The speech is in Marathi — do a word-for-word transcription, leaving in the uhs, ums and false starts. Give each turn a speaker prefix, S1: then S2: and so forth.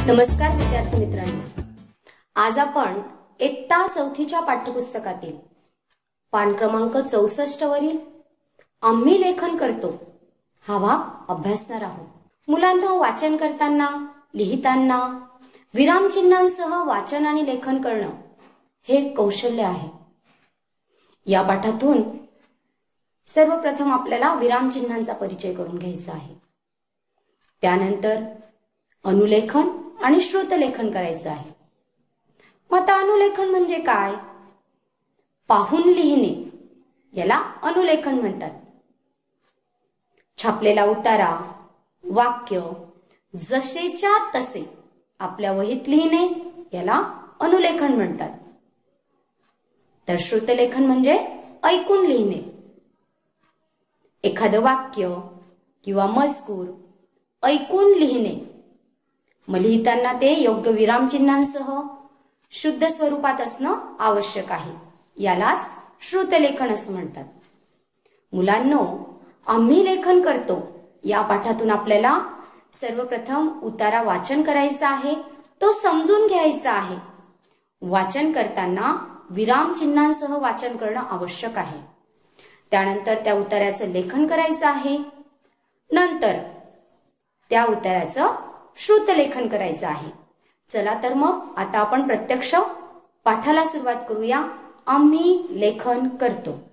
S1: नमस्कार विद्यार्थी मित्रांनो, आज आपण इयत्ता चौथीच्या पाठ्यपुस्तकातील पान क्रमांक चौसष्ट वरील आम्ही लेखन करतो हा भाग अभ्यासणार आहोत. मुलांना वाचन करताना, लिहिताना विरामचिन्हांसह वाचन आणि लेखन करणं हे कौशल्य आहे. या पाठातून सर्वप्रथम आपल्याला विरामचिन्हांचा परिचय करून घ्यायचा आहे. त्यानंतर अनुलेखन आणि श्रुतलेखन करायचं आहे. मग आता अनुलेखन म्हणजे काय? पाहून लिहिणे याला अनुलेखन म्हणतात. छापलेला उतारा, वाक्य जसेच्या तसे आपल्या वहीत लिहिणे याला अनुलेखन म्हणतात. तर श्रुतलेखन म्हणजे ऐकून लिहिणे. एखादं वाक्य किंवा मजकूर ऐकून लिहिणे, मग लिहिताना ते योग्य विरामचिन्हांसह शुद्ध स्वरूपात असणं आवश्यक आहे. यालाच श्रुतलेखन असं म्हणतात. मुलांनो, आम्ही लेखन करतो या पाठातून आपल्याला सर्वप्रथम उतारा वाचन करायचा आहे, तो समजून घ्यायचा आहे. वाचन करताना विरामचिन्हांसह वाचन करणं आवश्यक आहे. त्यानंतर त्या उतार्याचं लेखन करायचं आहे. नंतर त्या उतार्याचं श्रुतलेखन करायचं आहे. चला तर मग आता आपण प्रत्यक्ष पाठाला सुरुवात करूया. आम्ही लेखन करतो.